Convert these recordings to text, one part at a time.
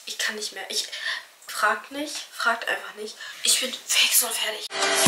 Ich kann nicht mehr. Fragt nicht. Fragt einfach nicht. Ich bin fix und fertig.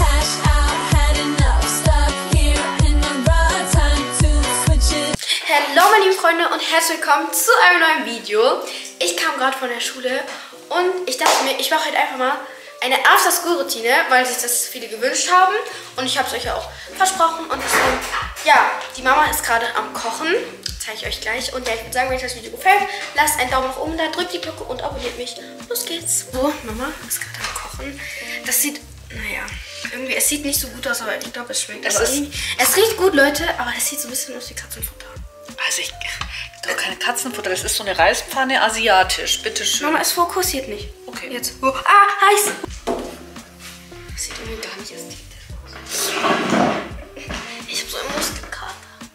Hallo meine lieben Freunde und herzlich willkommen zu einem neuen Video. Ich kam gerade von der Schule und ich dachte mir, ich mache heute einfach mal eine After-School-Routine, weil sich das viele gewünscht haben. Und ich habe es euch ja auch versprochen. Und deswegen, ja, die Mama ist gerade am Kochen. Zeige ich euch gleich. Und ja, ich würde sagen, wenn euch das Video gefällt, lasst einen Daumen nach oben da, drückt die Glocke und abonniert mich. Los geht's. So, Mama ist gerade am Kochen. Das sieht, naja, irgendwie, es sieht nicht so gut aus, aber ich glaube, es schmeckt. Es riecht gut, Leute, aber es sieht so ein bisschen aus wie Katzenfutter. Also doch keine Katzenfutter, das ist so eine Reispfanne asiatisch. Bitte schön. Mama, es fokussiert nicht. Okay. Jetzt. Oh, heiß! Das sieht irgendwie gar nicht ästhetisch aus. Ich habe so einen Muskelkater.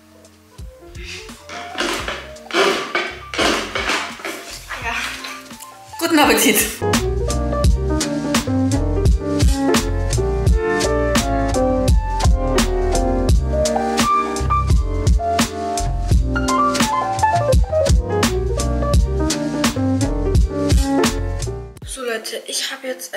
Ja. Guten Appetit. Ich habe jetzt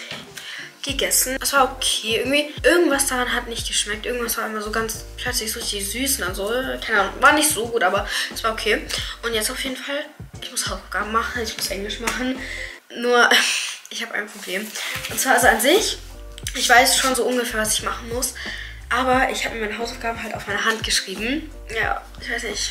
gegessen. Es war okay. Irgendwie, irgendwas daran hat nicht geschmeckt. Irgendwas war immer so ganz plötzlich so richtig süß. Also, keine Ahnung, war nicht so gut, aber es war okay. Und jetzt auf jeden Fall, ich muss Hausaufgaben machen, ich muss Englisch machen. Nur, ich habe ein Problem. Und zwar, also an sich, ich weiß schon so ungefähr, was ich machen muss. Aber ich habe mir meine Hausaufgaben halt auf meine Hand geschrieben. Ja, ich weiß nicht,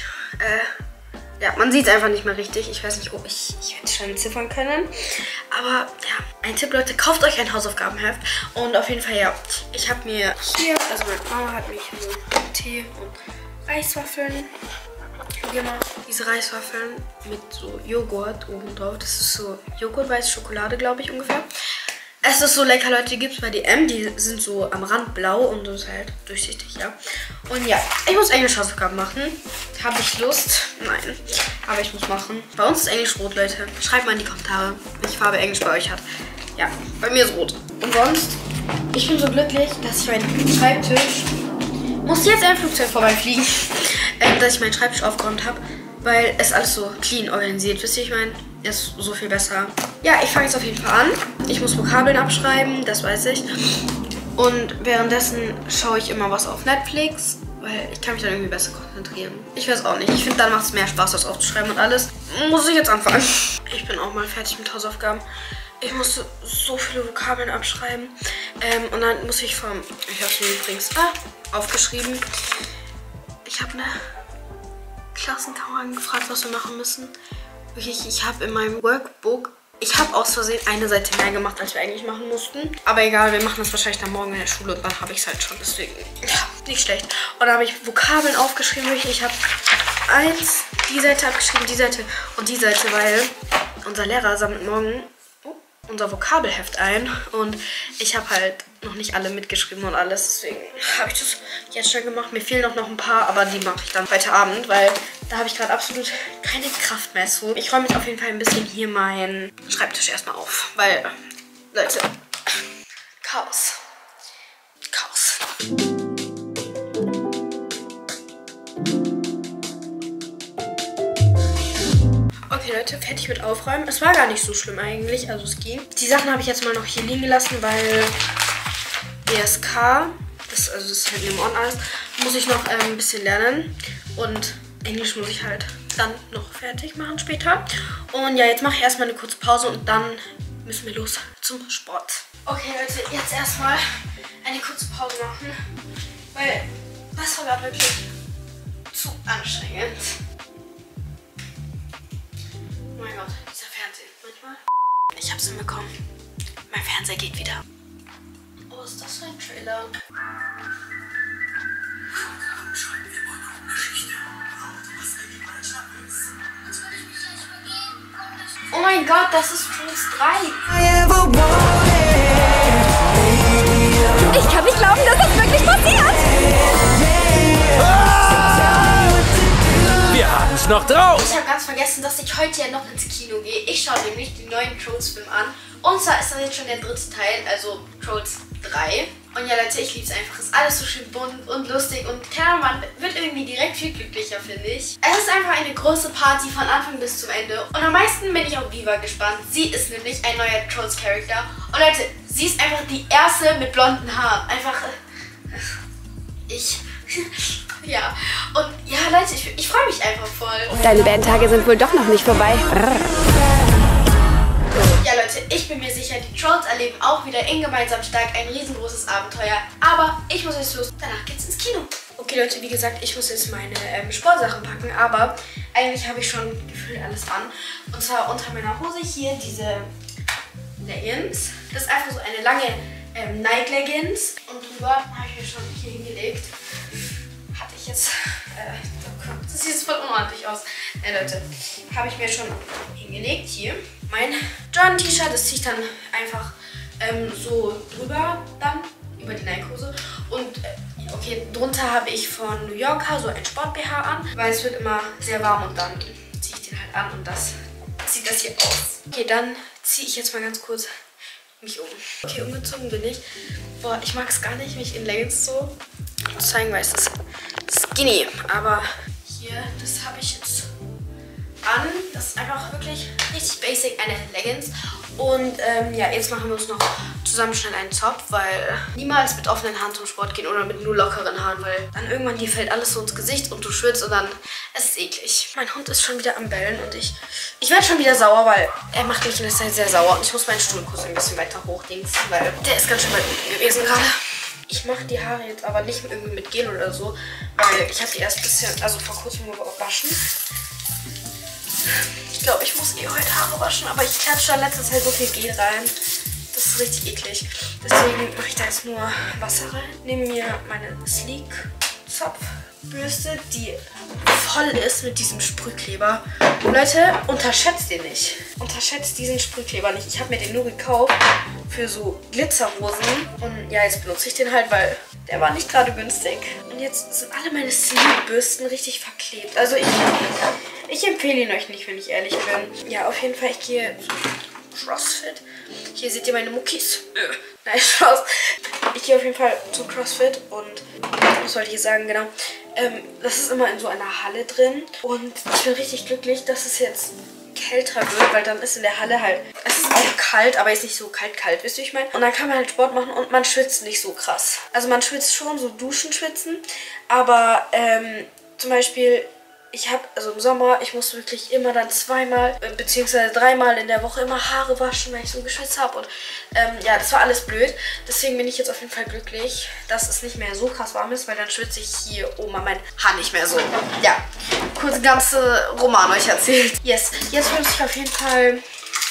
ja, man sieht es einfach nicht mehr richtig. Ich weiß nicht, ob ich hätte schon entziffern können. Aber ja, ein Tipp, Leute, kauft euch ein Hausaufgabenheft. Und auf jeden Fall, ja, ich habe mir hier, also meine Mama hat mir hier so Tee und Reiswaffeln gemacht. Diese Reiswaffeln mit so Joghurt oben drauf. Das ist so Joghurt-weiße Schokolade, glaube ich, ungefähr. Es ist so lecker, Leute, die gibt es bei DM. Die sind so am Rand blau und so ist halt durchsichtig, ja. Und ja, ich muss Englisch Hausaufgaben machen. Habe ich Lust? Nein, aber ich muss machen. Bei uns ist Englisch rot, Leute. Schreibt mal in die Kommentare, welche Farbe Englisch bei euch hat. Ja, bei mir ist rot. Und sonst, ich bin so glücklich, dass ich meinen Schreibtisch... Muss jetzt ein Flugzeug vorbeifliegen, dass ich meinen Schreibtisch aufgeräumt habe. Weil es alles so clean organisiert. Wisst ihr, ich meine, ist so viel besser. Ja, ich fange jetzt auf jeden Fall an. Ich muss Vokabeln abschreiben, das weiß ich. Und währenddessen schaue ich immer was auf Netflix, weil ich kann mich dann irgendwie besser konzentrieren. Ich weiß auch nicht. Ich finde, dann macht es mehr Spaß, das aufzuschreiben und alles. Muss ich jetzt anfangen. Ich bin auch mal fertig mit Hausaufgaben. Ich musste so viele Vokabeln abschreiben. Und dann muss ich vom... Ich habe es mir übrigens aufgeschrieben. Ich habe eine Klassenkameradin gefragt, was wir machen müssen. Wirklich, ich habe in meinem Workbook, ich habe aus Versehen eine Seite mehr gemacht, als wir eigentlich machen mussten. Aber egal, wir machen das wahrscheinlich dann morgen in der Schule und dann habe ich es halt schon. Deswegen, ja, nicht schlecht. Und da habe ich Vokabeln aufgeschrieben. Wirklich, ich habe die Seite abgeschrieben, die Seite und die Seite, weil unser Lehrer sammelt morgen unser Vokabelheft ein und ich habe halt noch nicht alle mitgeschrieben und alles, deswegen habe ich das jetzt schon gemacht. Mir fehlen noch ein paar, aber die mache ich dann heute Abend, weil da habe ich gerade absolut keine Kraft mehr zu. Ich räume jetzt auf jeden Fall ein bisschen hier meinen Schreibtisch erstmal auf, weil, Leute, Chaos. Chaos. Okay, Leute, fertig mit Aufräumen. Es war gar nicht so schlimm eigentlich, also es ging. Die Sachen habe ich jetzt mal noch hier liegen gelassen, weil ESK, das ist halt neben alles, muss ich noch ein bisschen lernen. Und Englisch muss ich halt dann noch fertig machen später. Und ja, jetzt mache ich erstmal eine kurze Pause und dann müssen wir los zum Sport. Okay, Leute, jetzt erstmal eine kurze Pause machen, weil das war gerade wirklich zu anstrengend. Oh mein Gott, dieser Fernseher manchmal. Ich hab's hinbekommen. Mein Fernseher geht wieder. Oh, ist das für ein Trailer? Oh mein Gott, das ist Trolls 3. Ich kann nicht glauben, dass das wirklich passiert. Wir haben es noch drauf. Ich habe ganz vergessen, dass ich heute ja noch ins Kino gehe. Ich schaue nämlich den neuen Trolls-Film an. Und zwar ist das jetzt schon der dritte Teil, also Trolls 3. Und ja, Leute, ich liebe es einfach. Es ist alles so schön bunt und lustig und keine Ahnung, man wird irgendwie direkt viel glücklicher, finde ich. Es ist einfach eine große Party von Anfang bis zum Ende. Und am meisten bin ich auf Viva gespannt. Sie ist nämlich ein neuer Trolls-Charakter. Und Leute, sie ist einfach die erste mit blonden Haaren. Einfach... ja. Und ja, Leute, ich freue mich einfach voll. Deine Bandtage sind wohl doch noch nicht vorbei. Ja, Leute, ich bin mir sicher, die Trolls erleben auch wieder in Gemeinsam Stark ein riesengroßes Abenteuer. Aber ich muss jetzt los. Danach geht's ins Kino. Okay, Leute, wie gesagt, ich muss jetzt meine Sportsachen packen. Aber eigentlich habe ich schon gefühlt alles an. Und zwar unter meiner Hose hier diese Leggings. Das ist einfach so eine lange Nike-Leggings. Und drüber habe ich mir schon hier hingelegt. Hatte ich jetzt... das sieht jetzt voll unordentlich aus. Leute, habe ich mir schon hingelegt. Hier mein Jordan-T-Shirt. Das ziehe ich dann einfach so drüber dann, über die Nike-Hose. Und okay, drunter habe ich von New Yorker so ein Sport-BH an, weil es wird immer sehr warm und dann ziehe ich den halt an und das sieht das hier aus. Okay, dann ziehe ich jetzt mal ganz kurz mich um. Okay, umgezogen bin ich. Boah, ich mag es gar nicht, mich in Leggings so zu zeigen, weil es ist skinny. Aber hier, das habe ich jetzt an. Das ist einfach wirklich richtig basic, eine Leggings. Und ja, jetzt machen wir uns noch zusammen schnell einen Zopf, weil niemals mit offenen Haaren zum Sport gehen oder mit nur lockeren Haaren, weil dann irgendwann dir fällt alles so ins Gesicht und du schwitzt und dann es ist eklig. Mein Hund ist schon wieder am Bellen und ich werde schon wieder sauer, weil er macht mich in der Zeit sehr sauer und ich muss meinen Stuhl kurz ein bisschen weiter hochdingsen, weil der ist ganz schön weit unten gewesen gerade. Ich mache die Haare jetzt aber nicht irgendwie mit Gel oder so, weil ich habe die erst ein bisschen, also vor kurzem gewaschen. Ich glaube, ich muss heute Haare waschen, aber ich klatsche da letztes Zeit so viel Gel rein. Das ist richtig eklig. Deswegen mache ich da jetzt nur Wasser rein. Nehme mir meine Sleek Zopfbürste, die voll ist mit diesem Sprühkleber. Leute, unterschätzt den nicht. Unterschätzt diesen Sprühkleber nicht. Ich habe mir den nur gekauft für so Glitzerhosen. Und ja, jetzt benutze ich den halt, weil der war nicht gerade günstig. Und jetzt sind alle meine Sleek-Bürsten richtig verklebt. Also ich empfehle ihn euch nicht, wenn ich ehrlich bin. Ja, auf jeden Fall, ich gehe zu CrossFit. Hier seht ihr meine Muckis. Nein, Spaß. Ich gehe auf jeden Fall zu CrossFit und was wollte ich hier sagen, genau. Das ist immer in so einer Halle drin und ich bin richtig glücklich, dass es jetzt kälter wird, weil dann ist in der Halle halt, es ist auch kalt, aber jetzt nicht so kalt, wisst ihr, wie ich meine? Und dann kann man halt Sport machen und man schwitzt nicht so krass. Also man schwitzt schon, so Duschen schwitzen, aber zum Beispiel, also im Sommer, ich muss wirklich immer dann zweimal bzw. dreimal in der Woche immer Haare waschen, weil ich so geschwitzt habe. Und ja, das war alles blöd. Deswegen bin ich jetzt auf jeden Fall glücklich, dass es nicht mehr so krass warm ist, weil dann schwitze ich hier oben an mein Haar nicht mehr so. Ja, kurz ganze Roman euch erzählt. Yes, jetzt benutze ich auf jeden Fall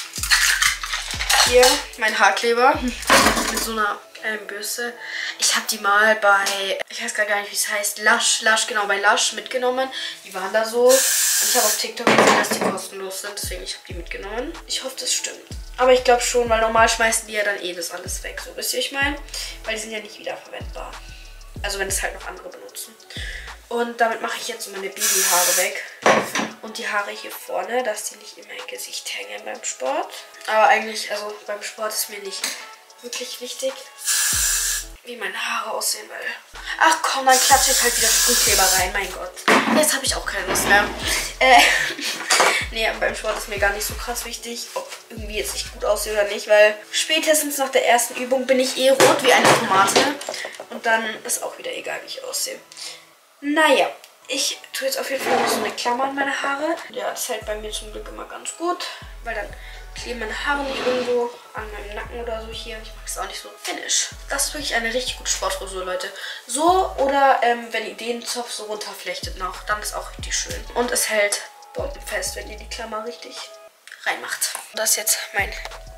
hier mein Haarkleber mit so einer Bürste. Ich habe die mal bei, ich weiß gar nicht, wie es heißt, Lush, genau, bei Lush mitgenommen. Die waren da so. Und ich habe auf TikTok gesehen, dass die kostenlos sind. Deswegen, ich habe die mitgenommen. Ich hoffe, das stimmt. Aber ich glaube schon, weil normal schmeißen die ja dann das alles weg. So, wisst ihr, ich meine? Weil die sind ja nicht wiederverwendbar. Also wenn es halt noch andere benutzen. Und damit mache ich jetzt so meine Babyhaare weg. Und die Haare hier vorne, dass die nicht in mein Gesicht hängen beim Sport. Aber eigentlich, also beim Sport ist mir nicht wirklich wichtig, wie meine Haare aussehen, weil... Ach komm, dann klatsche ich halt wieder Sprühkleber rein, mein Gott. Jetzt habe ich auch keine Lust mehr. Nee, beim Sport ist mir gar nicht so krass wichtig, ob irgendwie jetzt nicht gut aussehe oder nicht, weil spätestens nach der ersten Übung bin ich eh rot wie eine Tomate. Und dann ist auch wieder egal, wie ich aussehe. Naja, ich tue jetzt auf jeden Fall noch so eine Klammer an meine Haare. Ja, das hält bei mir zum Glück immer ganz gut, weil dann kleben meine Haare nicht irgendwo an meinem Nacken oder so hier. Ich mag es auch nicht so. Finish. Das ist wirklich eine richtig gute Sportfrisur, Leute. So oder wenn ihr den Zopf so runterflechtet noch, dann ist auch richtig schön. Und es hält bombenfest, wenn ihr die Klammer richtig reinmacht. Das ist jetzt mein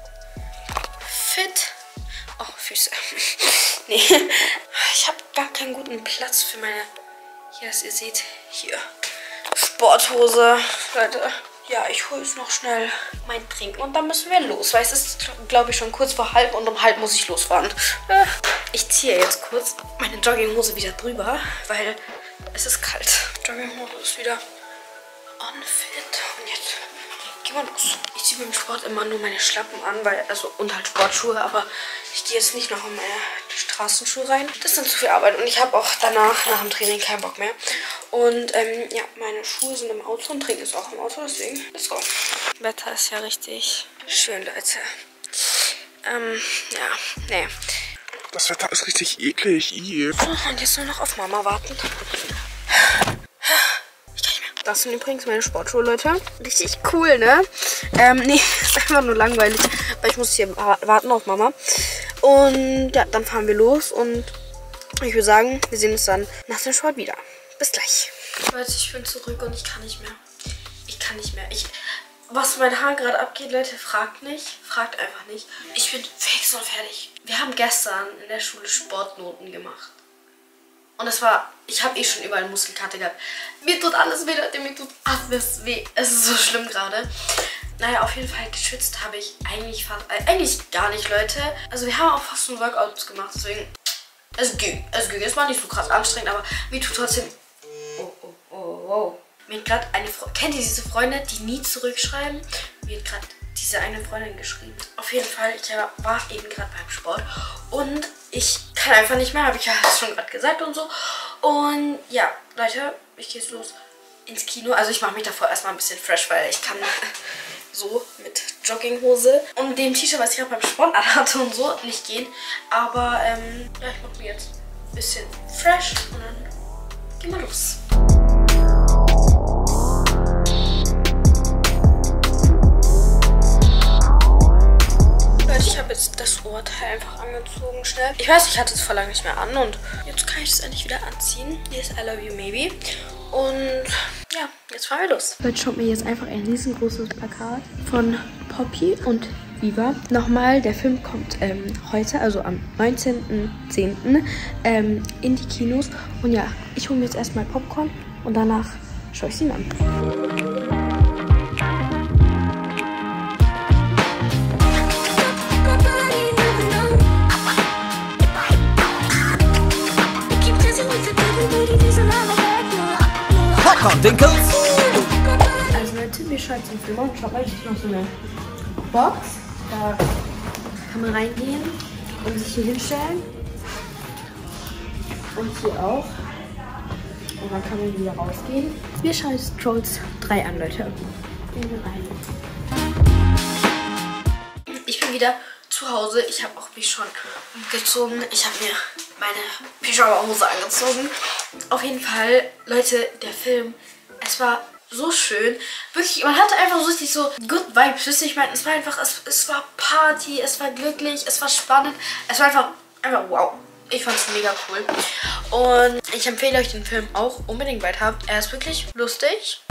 Fit. Oh, Füße. Nee. Ich habe gar keinen guten Platz für meine... Hier, dass ihr seht, hier. Sporthose. Leute. Ja, ich hole jetzt noch schnell mein Trinken und dann müssen wir los, weil es ist, glaube ich, schon kurz vor halb und um halb muss ich losfahren. Ich ziehe jetzt kurz meine Jogginghose wieder drüber, weil es ist kalt. Jogginghose ist wieder on fit und jetzt geh mal los. Ich ziehe beim Sport immer nur meine Schlappen an, und halt Sportschuhe, aber ich gehe jetzt nicht noch in meine Straßenschuhe rein. Das ist dann zu viel Arbeit und ich habe auch danach, nach dem Training, keinen Bock mehr. Und ja, meine Schuhe sind im Auto und Training ist auch im Auto, deswegen let's go. Wetter ist ja richtig schön, Leute. Ja, nee. Das Wetter ist richtig eklig. So, und jetzt nur noch auf Mama warten. Ich kann nicht mehr. Das sind übrigens meine Sportschuhe, Leute. Richtig cool, ne? Nee, ist einfach nur langweilig, weil ich muss hier warten auf Mama. Und ja, dann fahren wir los und ich würde sagen, wir sehen uns dann nach dem Sport wieder. Bis gleich. Leute, ich bin zurück und ich kann nicht mehr. Ich kann nicht mehr. Was mein Haar gerade abgeht, Leute, fragt nicht. Fragt einfach nicht. Ich bin fix und fertig. Wir haben gestern in der Schule Sportnoten gemacht. Und es war, ich habe schon überall Muskelkater gehabt. Mir tut alles weh, Leute, mir tut alles weh. Es ist so schlimm gerade. Naja, auf jeden Fall geschwitzt habe ich eigentlich gar nicht, Leute. Also wir haben auch fast schon Workouts gemacht, deswegen, es ging. Es war nicht so krass anstrengend, aber mir tut trotzdem, wow. Mir hat gerade kennt ihr diese Freunde, die nie zurückschreiben? Mir hat gerade diese eine Freundin geschrieben. Auf jeden Fall, ich war eben gerade beim Sport und ich kann einfach nicht mehr, habe ich ja schon gerade gesagt und so. Und ja, Leute, ich gehe jetzt los ins Kino. Also ich mache mich davor erstmal ein bisschen fresh, weil ich kann so mit Jogginghose und dem T-Shirt, was ich auch beim Sport hatte und so, nicht gehen. Aber ja, ich mache mich jetzt ein bisschen fresh und dann gehen wir los. Ich habe jetzt das Oberteil einfach angezogen, schnell. Ich weiß, ich hatte es vor lange nicht mehr an und jetzt kann ich es endlich wieder anziehen. Hier ist I Love You Maybe. Und ja, jetzt fahren wir los. Leute, schaut mir jetzt einfach ein riesengroßes Plakat von Poppy und Viva. Nochmal, der Film kommt heute, also am 19.10. In die Kinos. Und ja, ich hole mir jetzt erstmal Popcorn und danach schaue ich ihn an. Also Leute, wir schauen jetzt den Film und schaut mal, hier ist noch so eine Box. Da kann man reingehen und sich hier hinstellen. Und hier auch. Und dann kann man wieder rausgehen. Wir schauen jetzt Trolls 3 an, Leute. Gehen wir rein. Ich bin wieder zu Hause. Ich habe auch mich schon umgezogen. Ich habe mir meine Pyjama-Hose angezogen. Auf jeden Fall, Leute, der Film, es war so schön. Wirklich, man hatte einfach so richtig so good vibes. Wisst ihr, ich meine, es war einfach, es war Party, es war glücklich, es war spannend. Es war einfach wow. Ich fand es mega cool. Und ich empfehle euch den Film auch unbedingt weiter. Er ist wirklich lustig.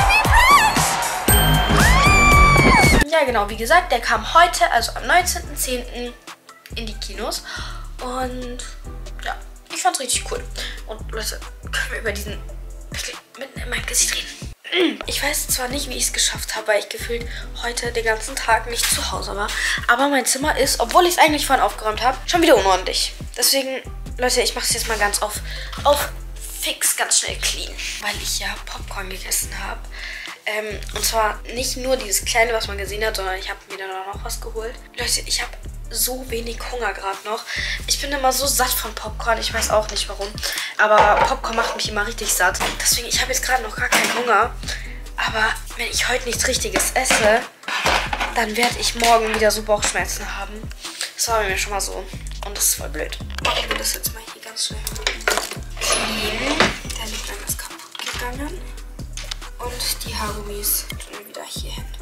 Ja, genau, wie gesagt, der kam heute, also am 19.10. in die Kinos. Und ja, ich fand's richtig cool. Und Leute, können wir über diesen mitten in mein Gesicht reden? Ich weiß zwar nicht, wie ich es geschafft habe, weil ich gefühlt heute den ganzen Tag nicht zu Hause war. Aber mein Zimmer ist, obwohl ich es eigentlich vorhin aufgeräumt habe, schon wieder unordentlich. Deswegen, Leute, ich mache es jetzt mal ganz auf fix, ganz schnell clean. Weil ich ja Popcorn gegessen habe. Und zwar nicht nur dieses kleine, was man gesehen hat, sondern ich habe mir dann auch noch was geholt. Leute, ich habe so wenig Hunger gerade noch. Ich bin immer so satt von Popcorn. Ich weiß auch nicht warum. Aber Popcorn macht mich immer richtig satt. Deswegen, ich habe jetzt gerade noch gar keinen Hunger. Aber wenn ich heute nichts Richtiges esse, dann werde ich morgen wieder so Bauchschmerzen haben. Das war bei mir schon mal so. Und das ist voll blöd. Ich will das jetzt mal hier ganz schnell cleanen. Der Lipgloss ist kaputt gegangen. Und die Haargummis tun wir wieder hier hin.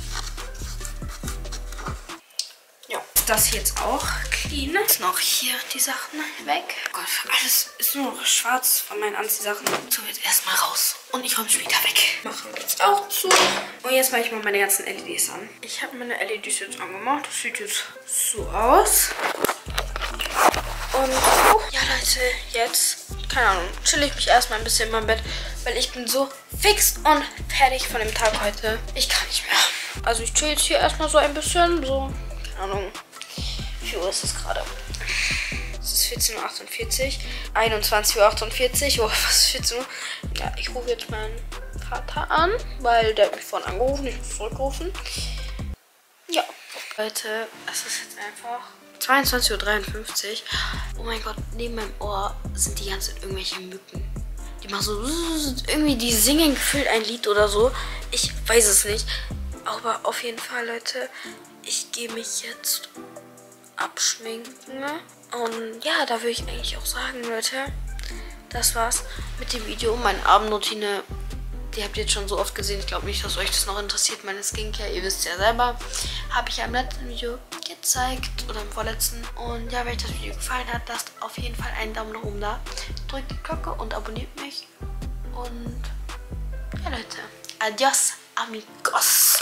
Ja, das hier jetzt auch clean. Jetzt noch hier die Sachen weg. Oh Gott, alles ist nur noch schwarz von meinen Anziehsachen. So, jetzt erstmal raus. Und ich räume später weg. Machen wir jetzt auch zu. Und jetzt mache ich mal meine ganzen LEDs an. Ich habe meine LEDs jetzt angemacht. Das sieht jetzt so aus. Und ja, Leute, jetzt, keine Ahnung, chill ich mich erstmal ein bisschen in meinem Bett, weil ich bin so fix und fertig von dem Tag heute. Ich kann nicht mehr. Also ich chill jetzt hier erstmal so ein bisschen, so, keine Ahnung, wie viel Uhr ist es gerade? Es ist 14.48 Uhr, 21.48 Uhr, oh, was ist 14 Uhr? Ja, ich rufe jetzt meinen Vater an, weil der hat mich vorhin angerufen, ich muss zurückrufen. Ja. Leute, es ist jetzt einfach 22:53 Uhr. Oh mein Gott, neben meinem Ohr sind die ganze Zeit irgendwelche Mücken. Die machen so, irgendwie, die singen gefühlt ein Lied oder so. Ich weiß es nicht. Aber auf jeden Fall, Leute, ich gehe mich jetzt abschminken. Und ja, da würde ich eigentlich auch sagen, Leute, das war's mit dem Video. Meine Abendroutine, die habt ihr jetzt schon so oft gesehen. Ich glaube nicht, dass euch das noch interessiert. Meine Skincare, ihr wisst ja selber, habe ich ja im letzten Video gezeigt oder im vorletzten. Und ja, wenn euch das Video gefallen hat, lasst auf jeden Fall einen Daumen nach oben da. Drückt die Glocke und abonniert mich. Und ja, Leute, adios, amigos.